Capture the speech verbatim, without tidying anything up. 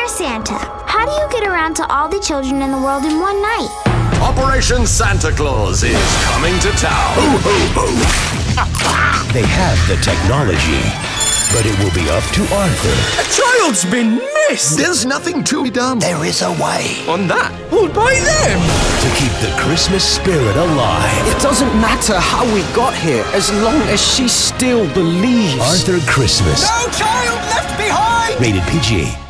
Dear Santa, how do you get around to all the children in the world in one night? Operation Santa Claus is coming to town. Ho, ho, ho. They have the technology, but it will be up to Arthur. A child's been missed! There's nothing to be done. There is a way. On that, pulled by them! To keep the Christmas spirit alive. It doesn't matter how we got here, as long as she still believes. Arthur Christmas. No child left behind! Rated P G.